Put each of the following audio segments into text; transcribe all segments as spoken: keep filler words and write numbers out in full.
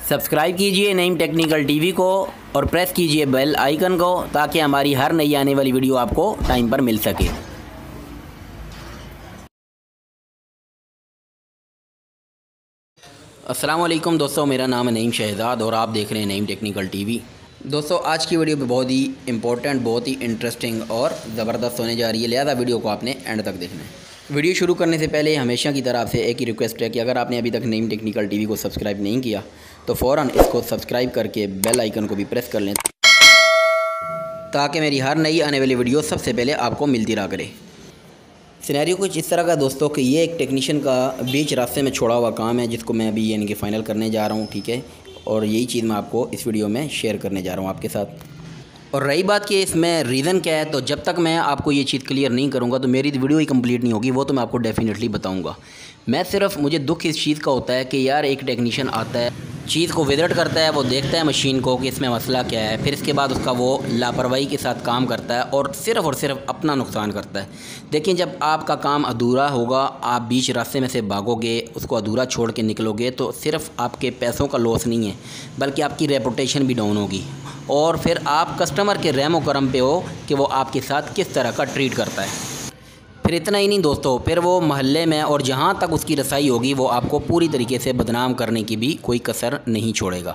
Subscribe कीजिए Naeem technical TV को और प्रेस कीजिए बेल आइकन को ताकि हमारी हर नई आने वाली वीडियो आपको टाइम पर मिल सके। अस्सलाम वालेकुम दोस्तों, मेरा नाम है नईम शहजाद और आप देख रहे हैं नईम टेक्निकल टीवी। दोस्तों, आज की वीडियो बहुत ही इंपॉर्टेंट, बहुत ही इंटरेस्टिंग और ज़बरदस्त होने जा रही है, लिहाजा वीडियो को आपने एंड तक देखना है। वीडियो शुरू करने से पहले हमेशा की तरफ से एक ही रिक्वेस्ट है कि अगर आपने अभी तक नईम टेक्निकल टीवी को सब्सक्राइब नहीं किया तो फ़ौरन इसको सब्सक्राइब करके बेल आइकन को भी प्रेस कर लें ताकि मेरी हर नई आने वाली वीडियो सबसे पहले आपको मिलती रहा करे। सिनेरियो कुछ इस तरह का दोस्तों कि ये एक टेक्नीशियन का बीच रास्ते में छोड़ा हुआ काम है जिसको मैं अभी यानी कि फ़ाइनल करने जा रहा हूँ, ठीक है। और यही चीज़ मैं आपको इस वीडियो में शेयर करने जा रहा हूँ आपके साथ। और रही बात कि इसमें रीज़न क्या है, तो जब तक मैं आपको ये चीज़ क्लियर नहीं करूँगा तो मेरी वीडियो ही कंप्लीट नहीं होगी, वो तो मैं आपको डेफिनेटली बताऊँगा। मैं सिर्फ मुझे दुख इस चीज़ का होता है कि यार एक टेक्नीशियन आता है, चीज़ को विज़िट करता है, वो देखता है मशीन को कि इसमें मसला क्या है, फिर इसके बाद उसका वो लापरवाही के साथ काम करता है और सिर्फ़ और सिर्फ अपना नुकसान करता है। देखिए, जब आपका काम अधूरा होगा, आप बीच रास्ते में से भागोगे, उसको अधूरा छोड़ के निकलोगे, तो सिर्फ़ आपके पैसों का लॉस नहीं है बल्कि आपकी रेपुटेशन भी डाउन होगी और फिर आप कस्टमर के रहमो करम पे हो कि वो आपके साथ किस तरह का ट्रीट करता है। फिर इतना ही नहीं दोस्तों, फिर वो महल्ले में और जहाँ तक उसकी रसाई होगी वो आपको पूरी तरीके से बदनाम करने की भी कोई कसर नहीं छोड़ेगा।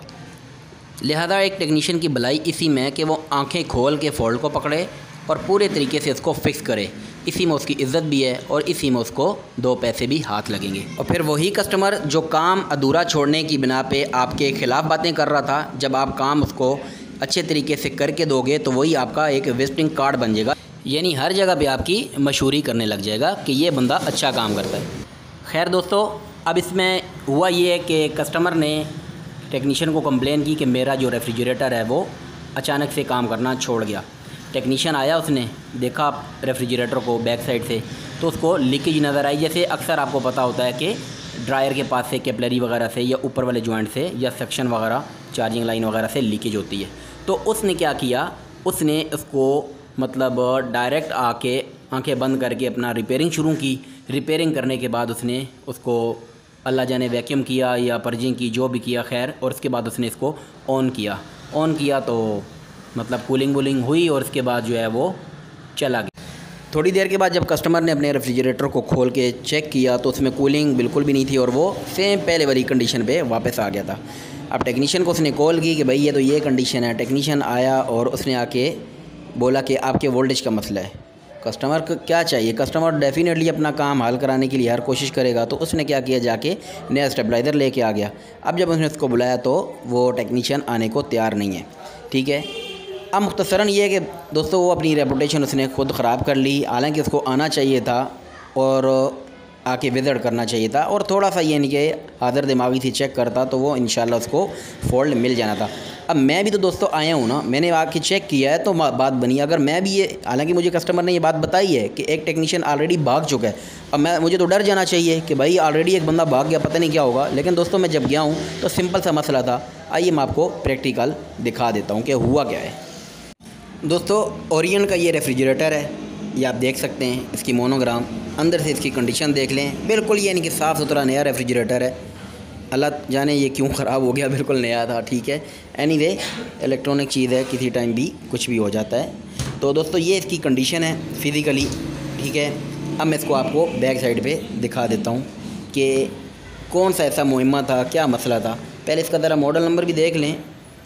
लिहाजा एक टेक्नीशियन की भलाई इसी में कि वो आंखें खोल के फॉल्ट को पकड़े और पूरे तरीके से इसको फिक्स करे। इसी में उसकी इज़्ज़त भी है और इसी में उसको दो पैसे भी हाथ लगेंगे। और फिर वही कस्टमर जो काम अधूरा छोड़ने की बिना पे आपके ख़िलाफ़ बातें कर रहा था, जब आप काम उसको अच्छे तरीके से करके दोगे तो वही आपका एक विजिटिंग कार्ड बन जाएगा, यानी हर जगह पे आपकी मशहूरी करने लग जाएगा कि ये बंदा अच्छा काम करता है। खैर दोस्तों, अब इसमें हुआ ये है कि कस्टमर ने टेक्नीशियन को कंप्लेन की कि मेरा जो रेफ्रिजरेटर है वो अचानक से काम करना छोड़ गया। टेक्नीशियन आया, उसने देखा रेफ्रिजरेटर को बैक साइड से, तो उसको लीकेज नज़र आई। जैसे अक्सर आपको पता होता है कि ड्रायर के पास से कैपिलरी वगैरह से या ऊपर वाले जॉइंट से या सेक्शन वगैरह चार्जिंग लाइन वगैरह से लीकेज होती है। तो उसने क्या किया, उसने उसको मतलब डायरेक्ट आके आंखें बंद करके अपना रिपेयरिंग शुरू की। रिपेयरिंग करने के बाद उसने उसको अल्लाह जाने वैक्यूम किया या पर्जिंग की, जो भी किया खैर, और उसके बाद उसने इसको ऑन किया। ऑन किया तो मतलब कूलिंग वूलिंग हुई और उसके बाद जो है वो चला गया। थोड़ी देर के बाद जब कस्टमर ने अपने रेफ्रिजरेटर को खोल के चेक किया तो उसमें कूलिंग बिल्कुल भी नहीं थी और वो सेम पहले वाली कंडीशन पे वापस आ गया था। अब टेक्नीशियन को उसने कॉल की कि भाई ये तो ये कंडीशन है। टेक्नीशियन आया और उसने आके बोला कि आपके वोल्टेज का मसला है। कस्टमर को क्या चाहिए, कस्टमर डेफिनेटली अपना काम हल कराने के लिए हर कोशिश करेगा। तो उसने क्या किया, जाके नया स्टेबलाइज़र लेके आ गया। अब जब उसने उसको बुलाया तो वो टेक्नीशियन आने को तैयार नहीं है, ठीक है। अब मुख्तसरन ये है कि दोस्तों वो अपनी रेपुटेशन उसने खुद ख़राब कर ली। हालांकि उसको आना चाहिए था और आके विज़िट करना चाहिए था और थोड़ा सा ये नहीं कि हाज़िर दिमागी थी चेक करता तो वो इंशाल्लाह उसको फॉल्ट मिल जाना था। अब मैं भी तो दोस्तों आया हूँ ना, मैंने आके चेक किया है तो बात बनी। अगर मैं भी ये, हालांकि मुझे कस्टमर ने ये बात बताई है कि एक टेक्नीशियन ऑलरेडी भाग चुका है, अब मैं मुझे तो डर जाना चाहिए कि भाई ऑलरेडी एक बंदा भाग गया, पता नहीं क्या होगा। लेकिन दोस्तों मैं जब गया हूँ तो सिंपल सा मसला था। आइए मैं आपको प्रैक्टिकल दिखा देता हूँ कि हुआ क्या है। दोस्तों, ओरिएंट का ये रेफ्रिजरेटर है, ये आप देख सकते हैं इसकी मोनोग्राम, अंदर से इसकी कंडीशन देख लें, बिल्कुल ये नहीं कि साफ़ सुथरा नया रेफ्रिजरेटर है। अल्लाह जाने ये क्यों ख़राब हो गया, बिल्कुल नया था, ठीक है। एनीवे इलेक्ट्रॉनिक चीज़ है, किसी टाइम भी कुछ भी हो जाता है। तो दोस्तों ये इसकी कंडीशन है फ़िज़िकली, ठीक है। अब मैं इसको आपको बैक साइड पे दिखा देता हूँ कि कौन सा ऐसा मुहिम्मा था, क्या मसला था। पहले इसका ज़रा मॉडल नंबर भी देख लें।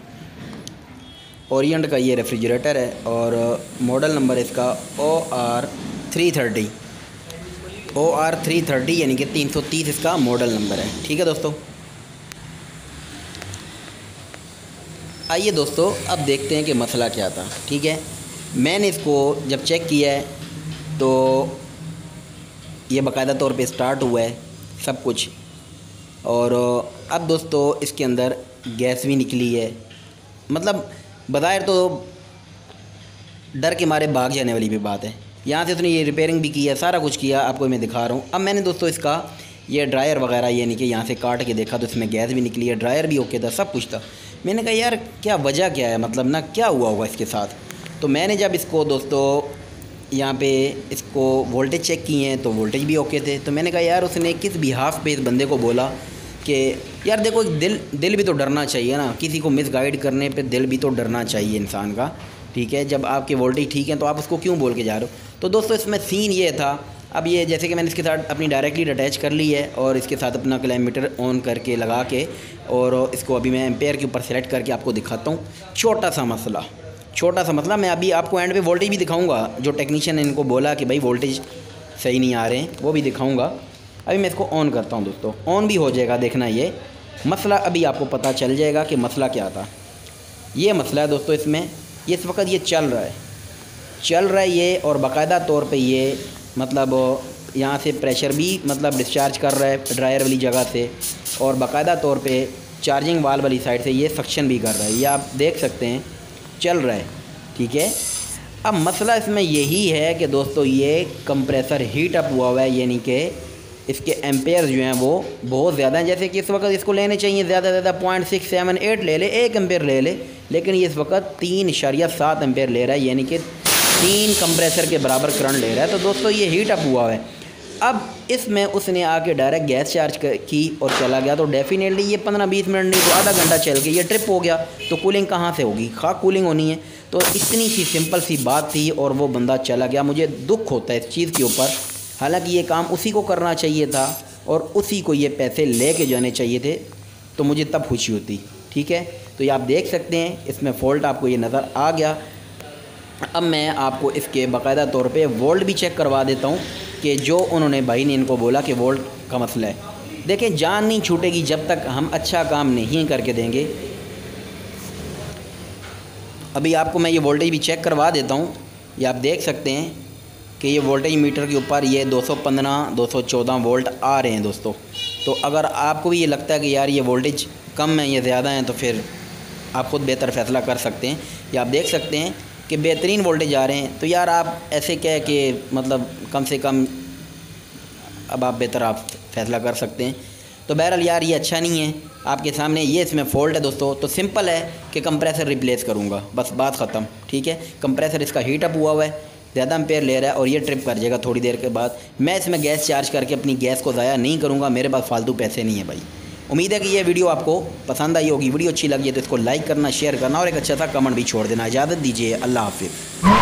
ओरिएंट का ये रेफ्रिजरेटर है और मॉडल नंबर इसका O R three thirty O R three thirty यानी कि तीन सौ तीस इसका मॉडल नंबर है, ठीक है दोस्तों। आइए दोस्तों अब देखते हैं कि मसला क्या था, ठीक है। मैंने इसको जब चेक किया है तो ये बाकायदा तौर पे स्टार्ट हुआ है सब कुछ। और अब दोस्तों इसके अंदर गैस भी निकली है, मतलब बज़ाहिर तो डर के मारे भाग जाने वाली भी बात है। यहाँ से उसने ये रिपेयरिंग भी किया, सारा कुछ किया, आपको मैं दिखा रहा हूँ। अब मैंने दोस्तों इसका ये ड्रायर वगैरह ये नहीं कि यहाँ से काट के देखा तो इसमें गैस भी निकली है, ड्रायर भी ओके था, सब कुछ था। मैंने कहा यार क्या वजह क्या है, मतलब ना क्या हुआ होगा इसके साथ। तो मैंने जब इसको दोस्तों यहाँ पे इसको वोल्टेज चेक किए हैं तो वोल्टेज भी ओके थे। तो मैंने कहा यार उसने किस बिहाफ पे इस बंदे को बोला कि कि यार देखो दिल दिल भी तो डरना चाहिए ना, किसी को मिसगाइड करने पे दिल भी तो डरना चाहिए इंसान का, ठीक है। जब आपके वोल्टेज ठीक है तो आप उसको क्यों बोल के जा रहे हो। तो दोस्तों इसमें सीन ये था, अब ये जैसे कि मैंने इसके साथ अपनी डायरेक्टली अटैच कर ली है और इसके साथ अपना किलोमीटर ऑन करके लगा के और इसको अभी मैं एम्पेयर के ऊपर सेलेक्ट करके आपको दिखाता हूँ। छोटा सा मसला छोटा सा मसला मैं अभी आपको एंड पे वोल्टेज भी दिखाऊंगा, जो टेक्नीशियन ने इनको बोला कि भाई वोल्टेज सही नहीं आ रहे हैं वो भी दिखाऊंगा। अभी मैं इसको ऑन करता हूँ दोस्तों, ऑन भी हो जाएगा, देखना ये मसला अभी आपको पता चल जाएगा कि मसला क्या था। ये मसला है दोस्तों इसमें, ये इस वक्त ये चल रहा है चल रहा है ये और बाकायदा तौर पे ये मतलब यहाँ से प्रेशर भी मतलब डिस्चार्ज कर रहा है ड्रायर वाली जगह से, और बाकायदा तौर पे चार्जिंग वाल वाली साइड से ये सक्शन भी कर रहा है, ये आप देख सकते हैं चल रहा है, ठीक है। अब मसला इसमें यही है कि दोस्तों ये कंप्रेसर हीट अप हुआ हुआ है, यानी कि इसके एम्पेयर जो हैं वो बहुत ज़्यादा हैं। जैसे कि इस वक्त इसको लेने चाहिए ज़्यादा से ज़्यादा पॉइंट सिक्स सेवन एट ले ले, एक एम्पेयर ले ले, लेकिन ये इस वक्त तीन इशारिया सात एम्पेयर ले रहा है, यानी कि तीन कंप्रेसर के बराबर करंट ले रहा है। तो दोस्तों ये हीट अप हुआ है। अब इसमें उसने आके डायरेक्ट गैस चार्ज की और चला गया, तो डेफिनेटली ये पंद्रह बीस मिनट नहीं तो आधा घंटा चल के ये ट्रिप हो गया, तो कूलिंग कहाँ से होगी, खा कूलिंग होनी है। तो इतनी सी सिंपल सी बात थी और वो बंदा चला गया। मुझे दुख होता है इस चीज़ के ऊपर, हालांकि ये काम उसी को करना चाहिए था और उसी को ये पैसे ले के जाने चाहिए थे, तो मुझे तब खुशी होती, ठीक है। तो ये आप देख सकते हैं इसमें फ़ॉल्ट आपको ये नज़र आ गया। अब मैं आपको इसके बाकायदा तौर पे वोल्ट भी चेक करवा देता हूँ कि जो उन्होंने भाई ने इनको बोला कि वोल्ट का मसला है। देखें जान नहीं छूटेगी जब तक हम अच्छा काम नहीं करके देंगे। अभी आपको मैं ये वोल्टेज भी चेक करवा देता हूँ, ये आप देख सकते हैं कि ये वोल्टेज मीटर के ऊपर ये दो सौ पंद्रह दो सौ चौदह वोल्ट आ रहे हैं दोस्तों। तो अगर आपको भी ये लगता है कि यार ये वोल्टेज कम है ये ज़्यादा है, तो फिर आप ख़ुद बेहतर फ़ैसला कर सकते हैं। ये आप देख सकते हैं कि बेहतरीन वोल्टेज आ रहे हैं, तो यार आप ऐसे कह कि मतलब कम से कम अब आप बेहतर आप फ़ैसला कर सकते हैं। तो बहरहाल यार ये अच्छा नहीं है, आपके सामने ये इसमें फ़ॉल्ट है दोस्तों। तो सिंपल है कि कंप्रेसर रिप्लेस करूँगा, बस बात ख़त्म, ठीक है। कंप्रेसर इसका हीट अप हुआ हुआ है, ज़्यादा एम्पेयर ले रहा है और ये ट्रिप कर जाएगा थोड़ी देर के बाद। मैं इसमें गैस चार्ज करके अपनी गैस को ज़ाया नहीं करूँगा, मेरे पास फालतू पैसे नहीं है भाई। उम्मीद है कि ये वीडियो आपको पसंद आई होगी। वीडियो अच्छी लगी है तो इसको लाइक करना, शेयर करना और एक अच्छा सा कमेंट भी छोड़ देना। इजाज़त दीजिए, अल्लाह हाफिज़।